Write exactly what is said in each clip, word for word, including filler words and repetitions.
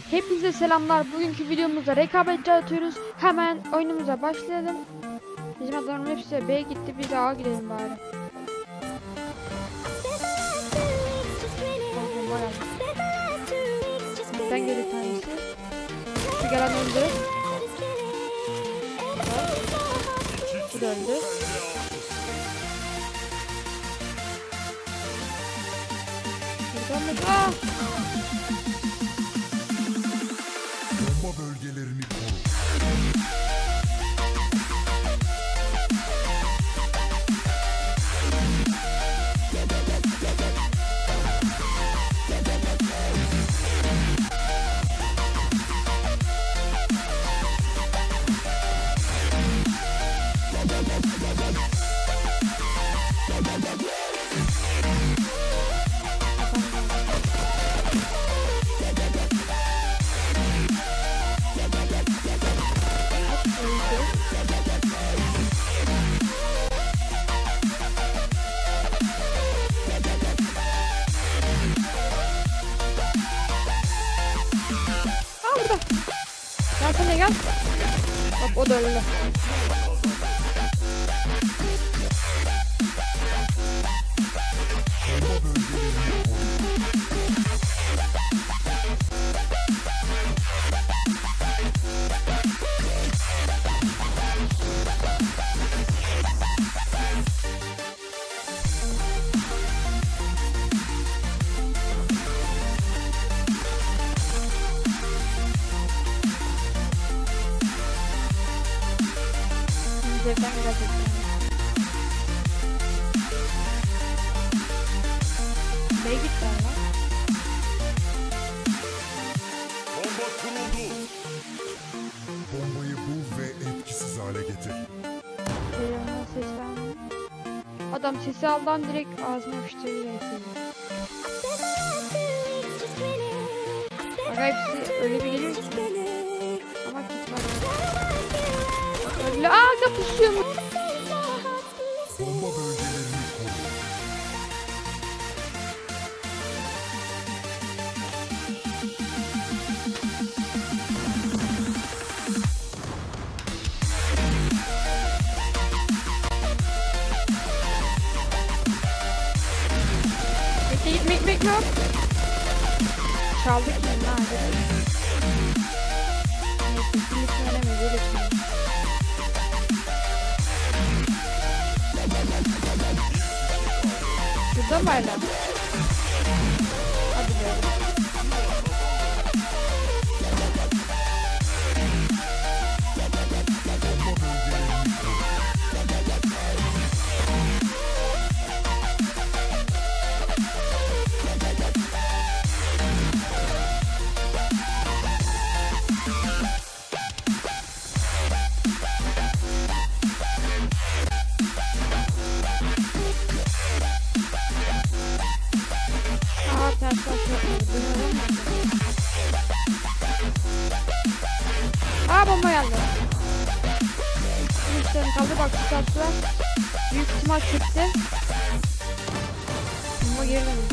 Hepinize selamlar. Bugünkü videomuzda rekabetçi atıyoruz. Hemen oyunumuza başlayalım. Bizim adamların hepsi B'ye gitti. Biz A'ya gidelim bari. Ben geliyor tanesi. Şu gelen öldü. Bu da öldü. Buradan mı? Aa! Bomba bölgelerini koru. Gel sen de gel. Hop o da öldü. Zevkten gelecek. Bey gitti ama. Bomba kuruldu. Bombayı bul ve etkisiz hale getir. Telefonuna seslen. Adam sesi aldan direkt ağzına yapıştırıyor. Aga hepsi öyle bir geliyor ki. Ama gitmez. Öyle aga pusuyor mu? Bomba bölgelerini koru. Bekle gitmek bekliyor. Çaldık yine ha. Neyse kimlik önemli böyle şimdi. Şurada mı hala? Hadi be. Aa ters ters yapmadı. Aa bomba geldi. Bir işlerim kaldı bak şu tatlılar. Büyük ihtimal çıktı. Bomba geri döndü.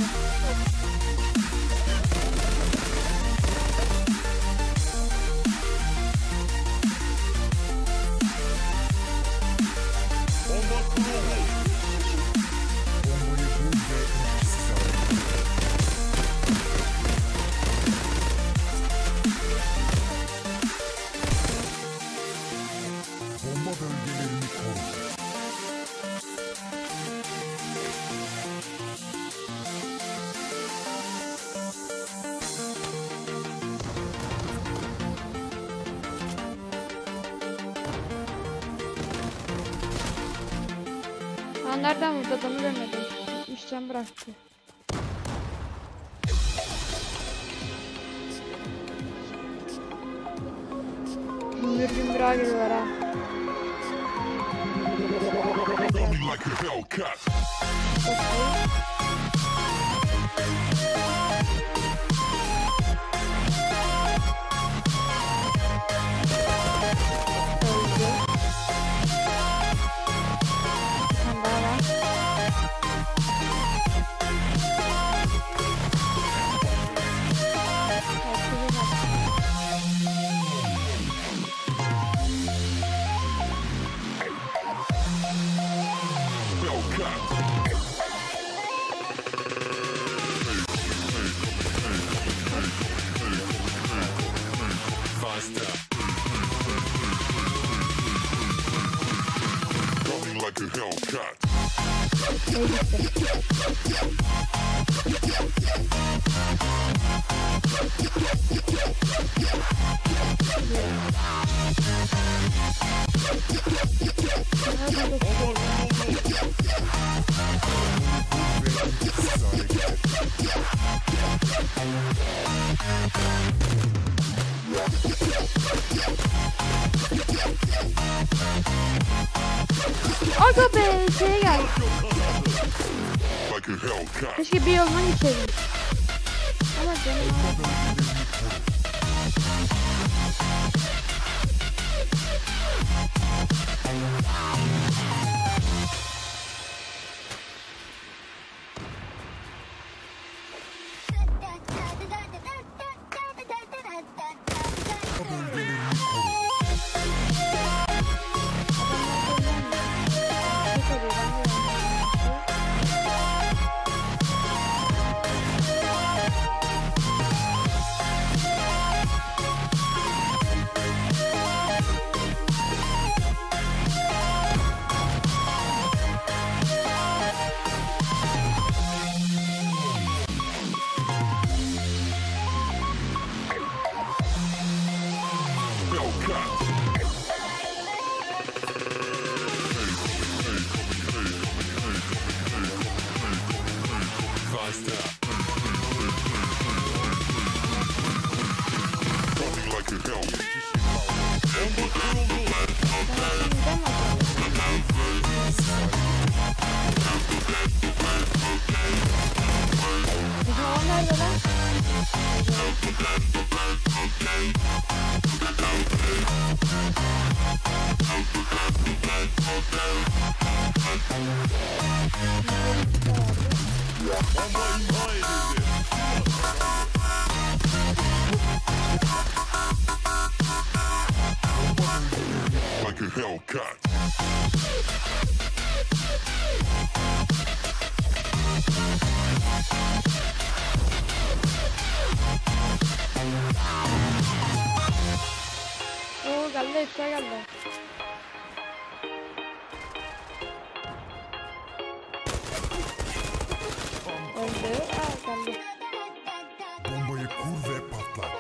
Bomba kuruldu. Bombayı bul ve etkisiz hale getir. Bomba bölgelerini koru. Aa nereden vurdu adamı görmedim. İşten bıraktı. Gümbür gümbür ağa geliyorlar ha. Like a Hellcat. Öldü. gitti. Bomba kuruldu. Etkisiz hale getir. Aga be şeye gel. Like a Hellcat. Keşke bir yoluna gitseydim. Ama canım. Bölgelerini koru. Like a Hellcat. Oo geldi üstüne geldi. Öldü. Aa geldi. Bombayı kur ve patlat.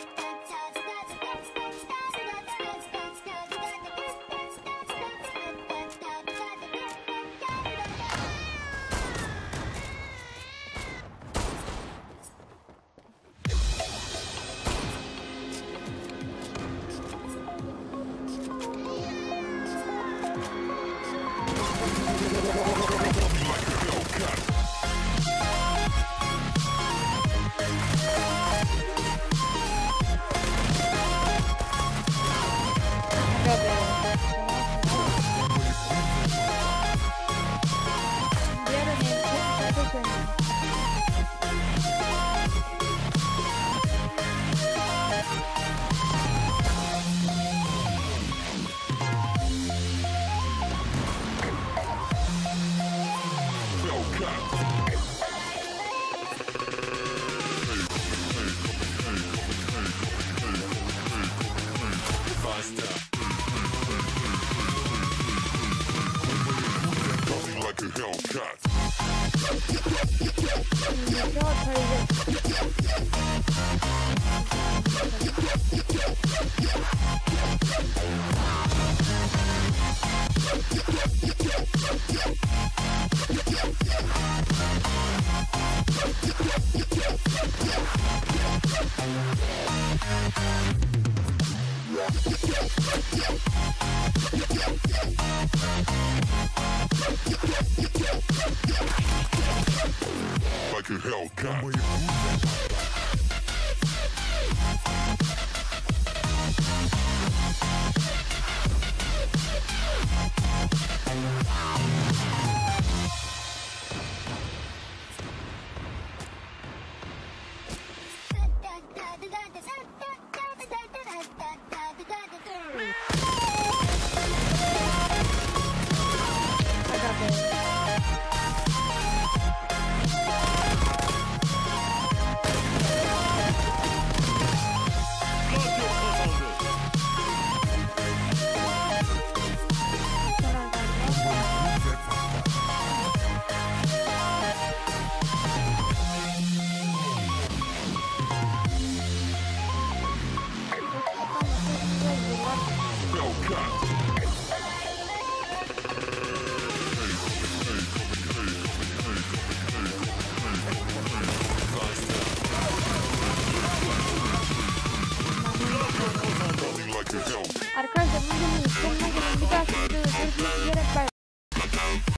Like a Hellcat. Like a Hellcat.